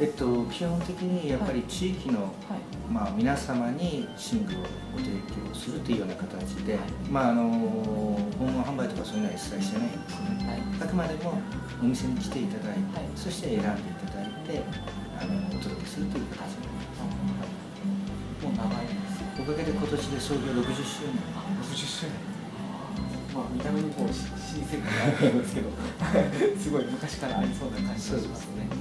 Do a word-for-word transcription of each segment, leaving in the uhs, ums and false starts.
えっと、基本的にやっぱり地域の、はい、まあ、皆様に寝具をご提供するというような形で、はい、まあ、あの訪問販売とかそういうのは一切してないんですね、はい、あくまでもお店に来ていただいて、はい、そして選んでいただいてあのお届けするという形になります、はい、もう長いです。おかげで今年で創業ろくじゅっしゅうねん。 ろくじゅっしゅうねん。まあ見た目にこう老舗感があるんですけどすごい昔からありそうな感じがしますね。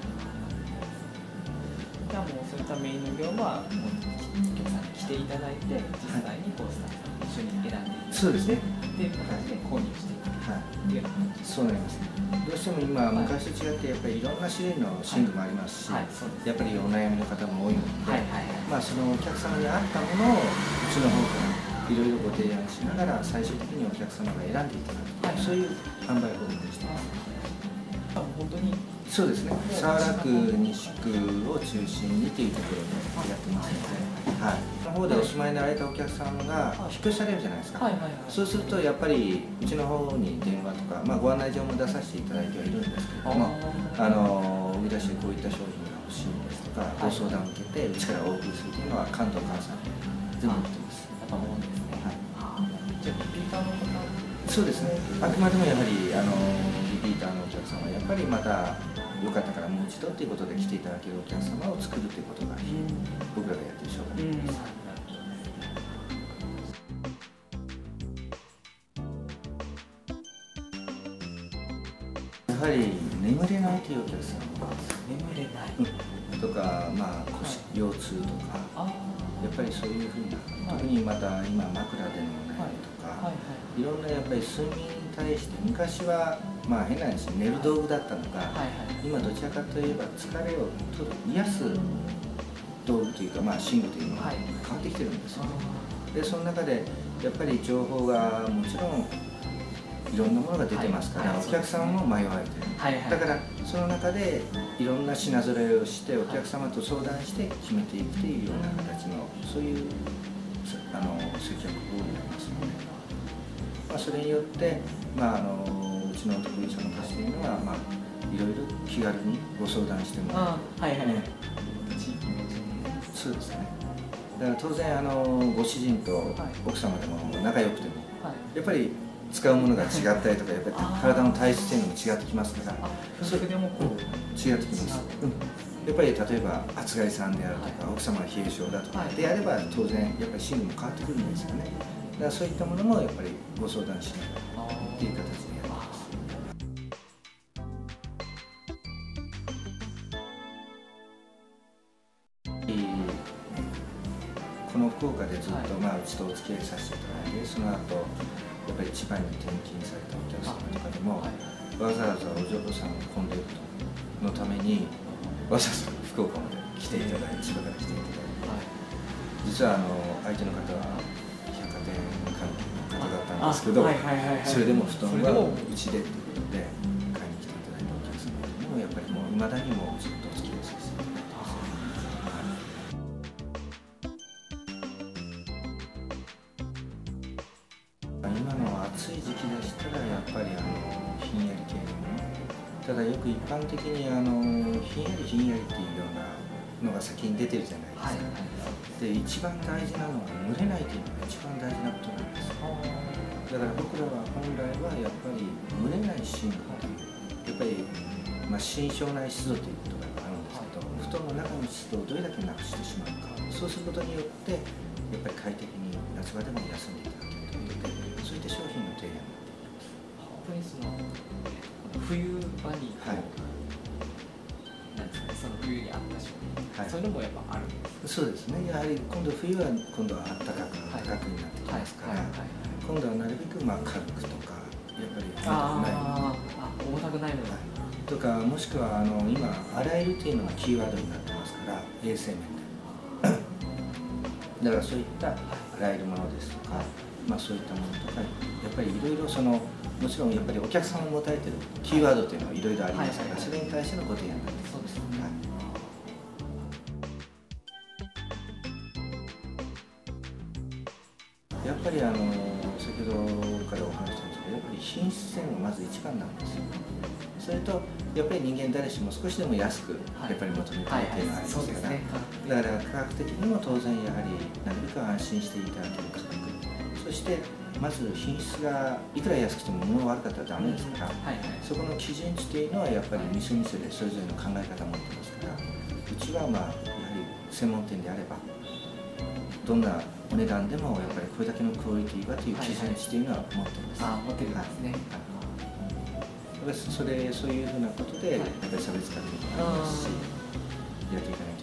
じゃあもうそういったメインの業務はもうお客さんに来ていただいて実際にこうスタッフさんと一緒に選んでいただいて、 そうですね、 っていう形で購入していくっていうような感じです。 そうなりますね。どうしても今、昔と違ってやっぱりいろんな種類の寝具もありますし、はいはい、やっぱりお悩みの方も多いので、まあそのお客様に合ったものをうちの方からいろいろご提案しながら最終的にお客様が選んでいただく、はい、そういう販売方法にしています。 本当にそうですね、沢楽西区を中心にというところでやってますので、はい、その方でお住まいになられたお客さんが引っ越しされるじゃないですか、そうするとやっぱりうちの方に電話とか、まあ、ご案内状も出させていただいてはいるんですけれども、あの生み出してこういった商品が欲しいんですとか、ご相談を受けてうちからお送りするというのは関東関西全部やってます。 やっぱもうですね、はい、じゃあリピーターの方、 そうですね、あくまでもやはりあのリピーターのお客様はやっぱりまたよかったからもう一度ということで来ていただけるお客様を作るということが僕らがやっている商売です。やはり眠れないというお客様眠れない、 うん、とか、まあ、腰、腰痛とか、やっぱりそういうふうな、特にまた今枕でのお悩みとか、いろんなやっぱり睡眠に対して昔はまあ変な話、寝る道具だったのが、今どちらかといえば疲れを取る癒す道具というか、まあ、寝具というのが変わってきてるんですよね。でその中でやっぱり情報がもちろんいろんなものが出てますから、お客さんも迷われてる、だからその中でいろんな品揃えをしてお客様と相談して決めていくというような形のそういうあの接客法になりますので、まあ、それによって、まあ、あのうちの得意者の方というのは、まあ、いろいろ気軽にご相談してもらう。はいはいはい。そうですね。だから当然あのご主人と奥様でも仲良くても、やっぱり使うものが違ったりとか、やっぱり体の体質というのも違ってきますから、 それでもこう違ってきます。うん、やっぱり例えば暑がりさんであるとか、奥様が冷え性だとかであれば当然やっぱり寝具も変わってくるんですよね。だからそういったものもやっぱりご相談しながらっていう形でやってます。この福岡でずっと、まあ、うちとお付き合いさせていただいて、その後やっぱり千葉に転勤されたお客様とかでも、わざわざお嬢さんを混んでいるのためにわざわざ福岡まで来ていただいて、千葉から来ていただいて、実はあの相手の方は百貨店関係の方だったんですけど、それでも布団はうちでということで買いに来ていただいたお客様でもやっぱりもういまだにもずっとお付き合いさせていただいてます。今の暑い時期でしたらやっぱりあのひんやり系のもの、ただよく一般的にあのひんやりひんやりっていうようなのが先に出てるじゃないですか、はい、で一番大事なのは蒸れないというのが一番大事なことなんです。だから僕らは本来はやっぱり蒸れない寝具という、やっぱり、まあ、心象内湿度ということがあるんですけど、布団の中の湿度をどれだけなくしてしまうか、そうすることによってやっぱり快適に夏場でも休んでいただけるということで、そういった商品の提案になっていきます。 本当にその冬場にこう、はい、なんですかね、その冬に合った商品、はい、そういうのもやっぱあるんです。 そうですね。やはり今度冬は今度は暖かく暖かくになってきますから、今度はなるべくまあ軽くとか、やっぱり重たくない重たくないのが、はい、 とか、もしくはあの今洗えるというのがキーワードになってますから、衛生面でだからそういった洗えるものですとか、まあ、そういったものとか、やっぱりいろいろそのもちろんやっぱりお客様も持たれてるキーワードというのはいろいろありますから、それに対してのご提案になってます。そうですね。はい、やっぱりあの先ほどからお話ししたんですけど、やっぱり品質性がまず一番なんですよ。 それとやっぱり人間誰しも少しでも安くやっぱり求めたいというのがありますから、だから価格的にも当然やはりなるべく安心していただける価格、そしてまず品質がいくら安くても物が悪かったらダメですから、そこの基準値というのはやっぱり店々でそれぞれの考え方を持ってますから、うちはまあやはり専門店であればどんなお値段でもやっぱりこれだけのクオリティはという基準値というのは持ってます。 あ、持ってるんですね。 それそういうふうなことでやっぱり差別化というのがありますし、やっていかない